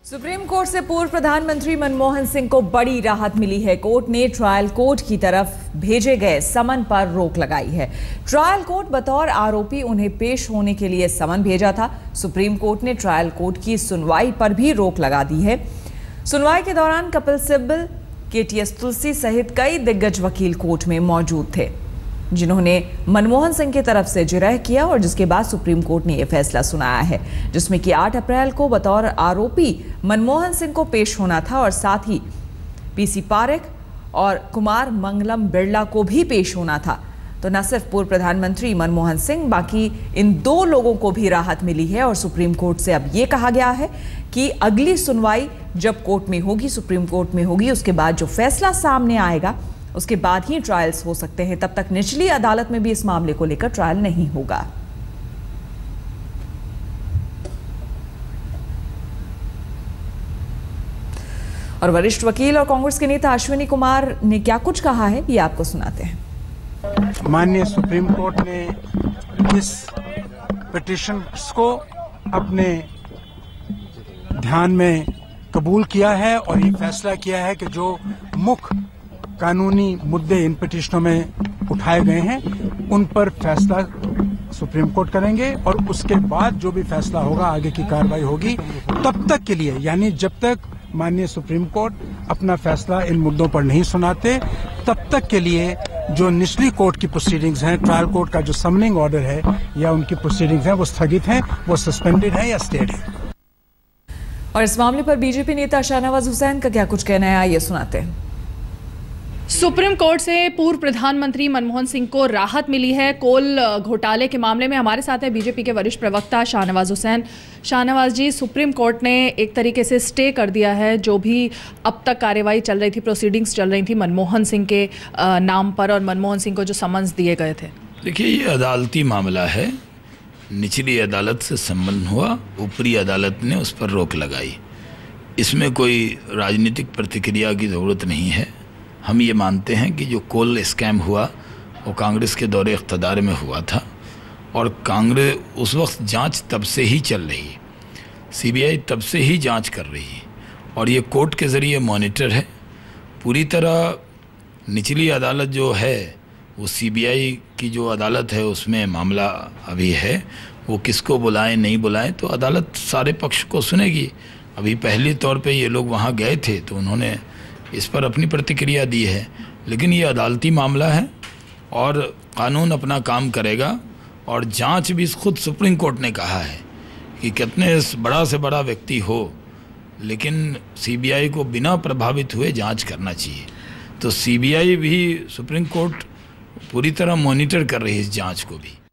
Supreme court से पूर्व प्रधानमंत्री मनमोहन सिंह को बड़ी राहत मिली है। कोर्ट ने ट्रायल कोर्ट की तरफ भेजे गए समन पर रोक लगाई है। ट्रायल कोर्ट बतौर आरोपी उन्हें पेश होने के लिए समन भेजा था। सुप्रीम कोर्ट ने ट्रायल कोर्ट की सुनवाई पर भी रोक लगा दी है। सुनवाई के दौरान कपिल सिब्बल, केटीएस तुलसी सहित कई दिग्गज वकील कोर्ट में मौजूद थे, जिन्होंने मनमोहन सिंह की तरफ से जिरह किया और जिसके बाद सुप्रीम कोर्ट ने यह फैसला सुनाया है, जिसमें कि 8 अप्रैल को बतौर आरोपी मनमोहन सिंह को पेश होना था और साथ ही पीसी पारेख और कुमार मंगलम बिरला को भी पेश होना था। तो न सिर्फ पूर्व प्रधानमंत्री मनमोहन सिंह, बाकी इन 2 लोगों को भी राहत मिली है और सुप्रीम कोर्ट से अब यह कहा गया है कि अगली सुनवाई जब कोर्ट में होगी, सुप्रीम कोर्ट में होगी, उसके बाद जो फैसला सामने आएगा उसके बाद ही ट्रायल्स हो सकते हैं। तब तक निचली अदालत में भी इस मामले को लेकर ट्रायल नहीं होगा। और वरिष्ठ वकील और कांग्रेस के नेता अश्विनी कुमार ने क्या कुछ कहा है, ये आपको सुनाते हैं। माननीय सुप्रीम कोर्ट ने इस पिटीशन को अपने ध्यान में कबूल किया है और ये फैसला किया है कि जो मुख्य कानूनी मुद्दे इन पिटीशनों में उठाए गए हैं उन पर फैसला सुप्रीम कोर्ट करेंगे और उसके बाद जो भी फैसला होगा, आगे की कार्रवाई होगी। तब तक के लिए, यानी जब तक माननीय सुप्रीम कोर्ट अपना फैसला इन मुद्दों पर नहीं सुनाते, तब तक के लिए जो निचली कोर्ट की प्रोसीडिंग्स हैं, ट्रायल कोर्ट का जो समनिंग ऑर्डर है या उनकी प्रोसीडिंग्स हैं, वो स्थगित हैं, वो सस्पेंडेड है या स्टेड है। और इस मामले पर बीजेपी नेता शाहनवाज हुसैन का क्या कुछ कहना है, आइए सुनाते हैं। सुप्रीम कोर्ट से पूर्व प्रधानमंत्री मनमोहन सिंह को राहत मिली है कोल घोटाले के मामले में। हमारे साथ है बीजेपी के वरिष्ठ प्रवक्ता शाहनवाज हुसैन। शाहनवाज जी, सुप्रीम कोर्ट ने एक तरीके से स्टे कर दिया है जो भी अब तक कार्रवाई चल रही थी, प्रोसीडिंग्स चल रही थी मनमोहन सिंह के नाम पर और मनमोहन सिंह को जो समन्स दिए गए थे। देखिए, ये अदालती मामला है। निचली अदालत से संबंध हुआ, ऊपरी अदालत ने उस पर रोक लगाई। इसमें कोई राजनीतिक प्रतिक्रिया की ज़रूरत नहीं है। हम ये मानते हैं कि जो कोल स्कैम हुआ वो कांग्रेस के दौरे इक़्तिदार में हुआ था और कांग्रेस उस वक्त जांच तब से ही चल रही है, सीबीआई तब से ही जांच कर रही है और ये कोर्ट के ज़रिए मॉनिटर है पूरी तरह। निचली अदालत जो है वो सीबीआई की जो अदालत है उसमें मामला अभी है, वो किसको बुलाएं नहीं बुलाएं तो अदालत सारे पक्ष को सुनेगी। अभी पहले तौर पे ये लोग वहाँ गए थे तो उन्होंने इस पर अपनी प्रतिक्रिया दी है, लेकिन ये अदालती मामला है और कानून अपना काम करेगा। और जांच भी खुद सुप्रीम कोर्ट ने कहा है कि कितने बड़ा से बड़ा व्यक्ति हो, लेकिन सीबीआई को बिना प्रभावित हुए जांच करना चाहिए। तो सीबीआई भी, सुप्रीम कोर्ट पूरी तरह मॉनिटर कर रही है इस जांच को भी।